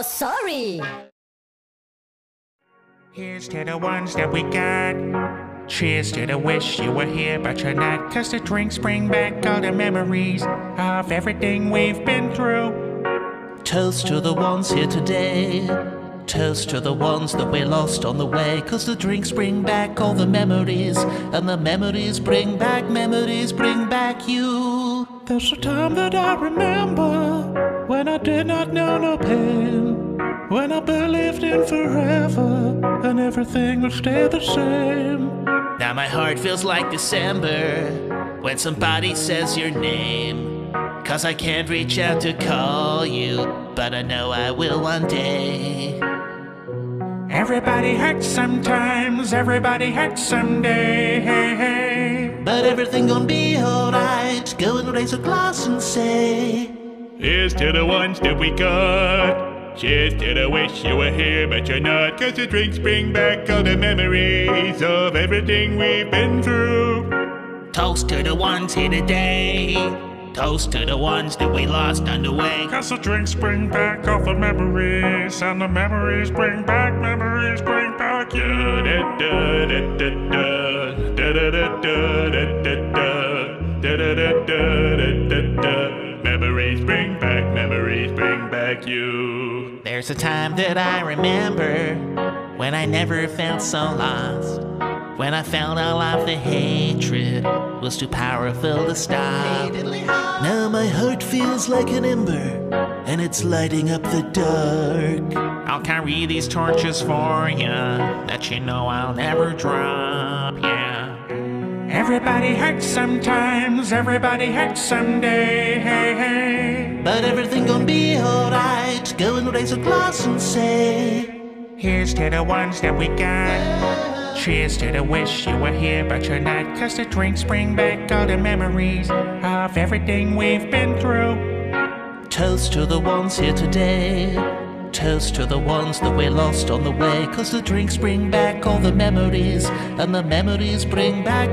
Oh, sorry. Here's to the ones that we got. Cheers to the wish you were here but you're not. 'Cause the drinks bring back all the memories of everything we've been through. Toast to the ones here today. Toast to the ones that we lost on the way. 'Cause the drinks bring back all the memories, and the memories bring back you. There's a time that I remember when I did not know no pain, when I believed in forever and everything would stay the same. Now my heart feels like December when somebody says your name. 'Cause I can't reach out to call you, but I know I will one day. Everybody hurts sometimes, everybody hurts someday. But everything gonna be alright. Go and raise a glass and say, here's to the ones that we got. Cheers to the wish you were here but you're not. 'Cause the drinks bring back all the memories of everything we've been through. toast to the ones here today. Toast to the ones that we lost on the way. 'Cause the drinks bring back all the memories, and the memories bring back you. Memories bring back you. There's a time that I remember when I never felt so lost. When I felt all of the hatred was too powerful to stop. Now my heart feels like an ember, and it's lighting up the dark. I'll carry these torches for ya, that you know I'll never drop, yeah. Everybody hurts sometimes, everybody hurts someday. But everything gonna be alright. Go and raise a glass and say, here's to the ones that we got. Cheers to the wish you were here but you're not. 'Cause the drinks bring back all the memories of everything we've been through. toast to the ones here today. Toast to the ones that we lost on the way. 'Cause the drinks bring back all the memories, and the memories bring back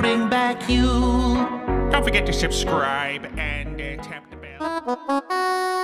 you. Don't forget to subscribe and tap the bell.